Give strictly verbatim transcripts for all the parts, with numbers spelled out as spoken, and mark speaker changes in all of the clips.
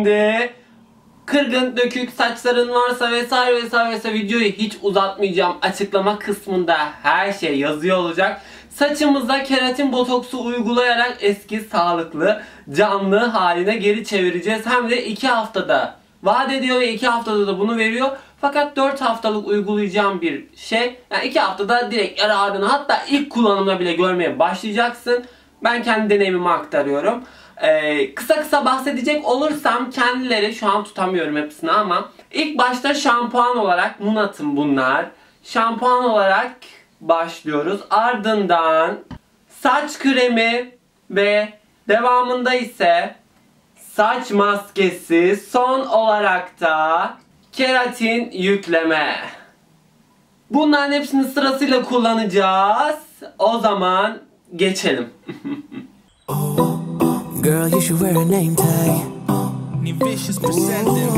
Speaker 1: Şimdi kırgın dökük saçların varsa vesaire vesaire vesaire videoyu hiç uzatmayacağım. Açıklama kısmında her şey yazıyor olacak. Saçımıza keratin botoksu uygulayarak eski sağlıklı canlı haline geri çevireceğiz. Hem de iki haftada vaat ediyor ve iki haftada da bunu veriyor. Fakat dört haftalık uygulayacağım bir şey. Yani iki haftada direkt yararını, hatta ilk kullanımda bile görmeye başlayacaksın. Ben kendi deneyimimi aktarıyorum. Ee, kısa kısa bahsedecek olursam kendileri, şu an tutamıyorum hepsini ama ilk başta şampuan olarak Nunat'ın bunlar. Şampuan olarak başlıyoruz. Ardından saç kremi ve devamında ise saç maskesi, son olarak da keratin yükleme. Bunların hepsini sırasıyla kullanacağız. O zaman geçelim.
Speaker 2: Girl, you should wear a name tag.
Speaker 3: Vicious presenting.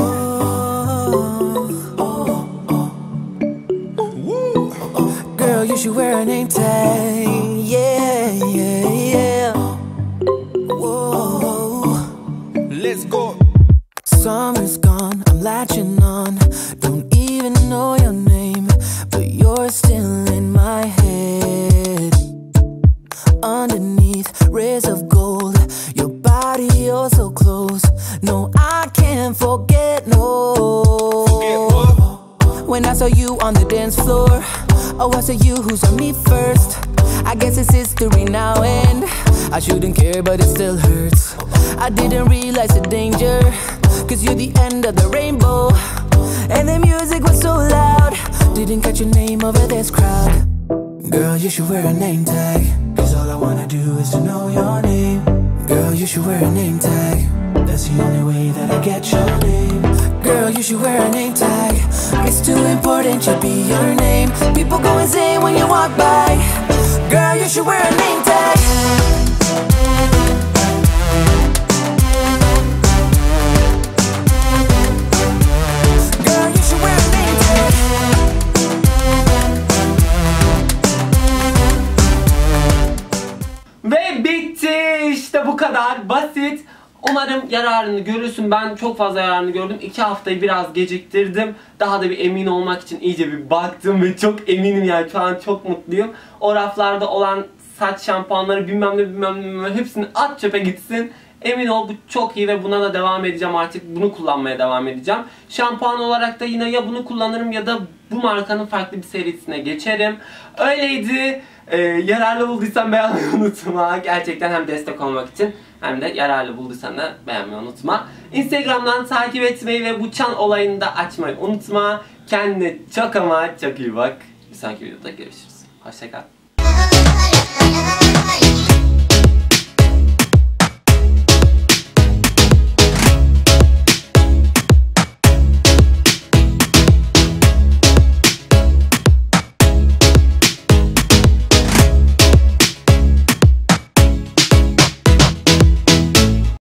Speaker 2: Girl, you should wear a name tag. Yeah, yeah, yeah. Whoa.
Speaker 3: Let's go.
Speaker 2: Summer's gone, I'm latching on. Don't even know your name, but you're still in my head. Underneath rays of gold, your body oh so close. No, I can't forget, no.
Speaker 3: Forget what?
Speaker 2: When I saw you on the dance floor, oh, I saw you who saw me first. I guess it's history now and I shouldn't care, but it still hurts. I didn't realize the danger, cause you're the end of the rainbow. And the music was so loud, didn't catch your name over this crowd. Girl, you should wear a name tag, cause all I wanna do is to know your name. Girl, you should wear a name tag, that's the only way that I get your name. Girl, you should wear a name tag, it's too important to be your name. People go insane when you walk by. Girl, you should wear a name tag. Girl, you should wear a name tag.
Speaker 1: Ve bitti. İşte bu kadar basit. Umarım yararını görürsün. Ben çok fazla yararını gördüm. iki haftayı biraz geciktirdim. Daha da bir emin olmak için iyice bir baktım ve çok eminim yani. Şu an çok mutluyum. O raflarda olan saç şampuanları bilmem ne bilmem ne, bilmem ne hepsini at çöpe gitsin. Emin ol bu çok iyi ve buna da devam edeceğim artık. Bunu kullanmaya devam edeceğim. Şampuan olarak da yine ya bunu kullanırım ya da bu markanın farklı bir serisine geçerim. Öyleydi. Ee, yararlı bulduysan beğenmeyi unutma. Gerçekten hem destek olmak için hem de yararlı bulduysan da beğenmeyi unutma. Instagram'dan takip etmeyi ve bu çan olayını da açmayı unutma. Kendine çok ama çok iyi bak. Bir sonraki videoda görüşürüz. Hoşça kal.